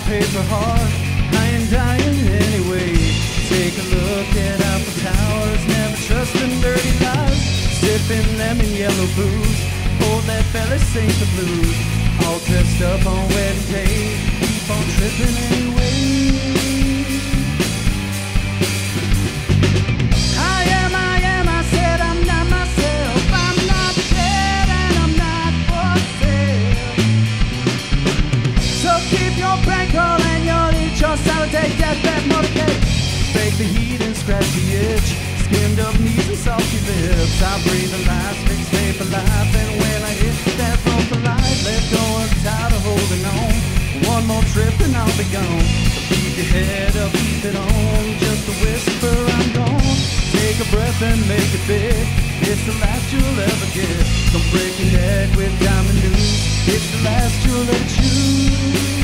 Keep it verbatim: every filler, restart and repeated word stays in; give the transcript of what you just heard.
paper heart, I ain't dying anyway. Take a look at Apple Towers, never trust in dirty lies. Sipping lemon yellow booze, hold that fella sing the blues. All dressed up on wedding day, keep on tripping anyway. I am, I am, I said I'm not myself. I'm not dead and I'm not for sale. So keep your bankroll and you'll eat your salad, take that bad motorcade. Fake the heat and scratch the itch, skinned up knees and salty lips. I breathe the last fixed day for life, and when I hit that rope for life, let go of the tide of holding on. One more trip and I'll be gone. So keep your head up, keep it on, just a whisper, I'm gone. Take a breath and make it big, it's the last you'll ever get. Don't break your neck with diamond news, it's the last you'll ever choose.